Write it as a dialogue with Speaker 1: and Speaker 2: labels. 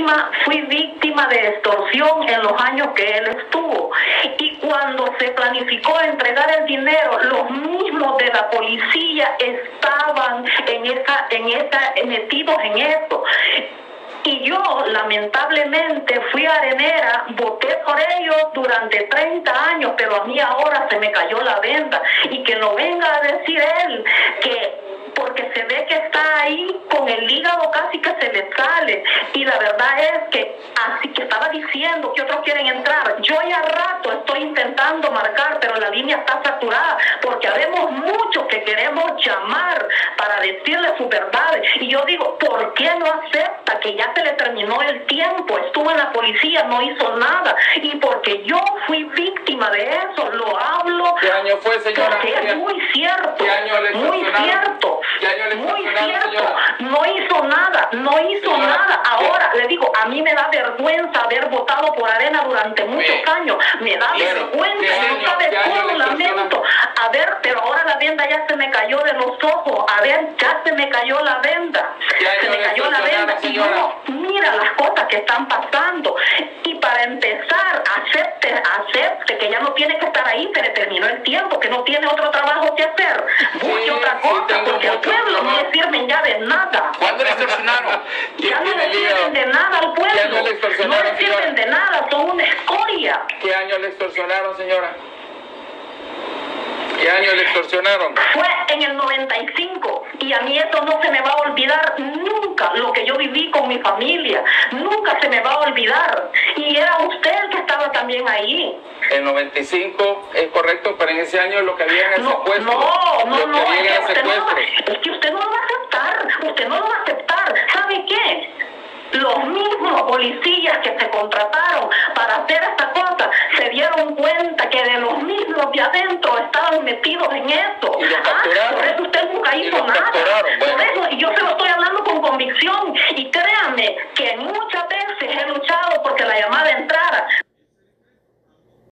Speaker 1: víctima de extorsión en los años que él estuvo. Y cuando se planificó entregar el dinero, los mismos de la policía estaban metidos en eso. Y yo, lamentablemente, fui arenera, voté por ellos durante 30 años, pero a mí ahora se me cayó la venda. Y que no venga a decir él que porque se ve que está ahí con el hígado casi que se le sale. Y la verdad es que así que estaba diciendo que otros quieren entrar. Yo ya rato estoy intentando marcar, pero la línea está saturada, porque habemos muchos que queremos llamar para decirle sus verdades. Y yo digo, ¿por qué no acepta que ya se le terminó el tiempo? Estuvo en la policía, no hizo nada. Y porque yo fui víctima de eso, lo hablo.
Speaker 2: ¿Qué año fue, señora?
Speaker 1: Porque es muy cierto.
Speaker 2: ¿Qué año le
Speaker 1: muy cierto.
Speaker 2: ¿Qué año le
Speaker 1: muy cierto.
Speaker 2: señora?
Speaker 1: No hizo nada, no hizo
Speaker 2: señora,
Speaker 1: nada. Ahora le digo, a mí me da vergüenza haber votado por Arena durante muchos años. Me da vergüenza, no sabe cómo lamento. A ver, pero ahora la venda ya se me cayó de los ojos. A ver, ya se me cayó la venda. Se me cayó la venda. Y uno mira las cosas que están pasando. Y para empezar, acepte que ya no tiene que estar ahí, se le terminó el tiempo, que no tiene otro trabajo que hacer. Busque otra cosa, porque al pueblo no le sirven ya de nada.
Speaker 2: ¿Cuándo le extorsionaron?
Speaker 1: Ya no le sirven de nada al pueblo.
Speaker 2: ¿Qué año le extorsionaron,
Speaker 1: no le sirven
Speaker 2: señora?
Speaker 1: de nada, son una escoria.
Speaker 2: ¿Qué año le extorsionaron, señora? ¿Qué año le extorsionaron?
Speaker 1: Fue en el 95 y a mí esto no se me va a olvidar nunca, lo que yo viví con mi familia, nunca se me va a olvidar. Y era usted el que estaba también ahí.
Speaker 2: El 95 es correcto, pero en ese año lo que había en el secuestro.
Speaker 1: Es que usted no lo va a aceptar, usted no lo va a aceptar. ¿Sabe qué? Los mismos policías que se contrataron para hacer esta cosa se dieron cuenta que de los mismos de adentro estaban metidos en eso.
Speaker 2: Y los capturaron.
Speaker 1: Por eso usted nunca hizo nada.
Speaker 2: Bueno.
Speaker 1: Por eso, y yo se lo estoy hablando con convicción. Y creo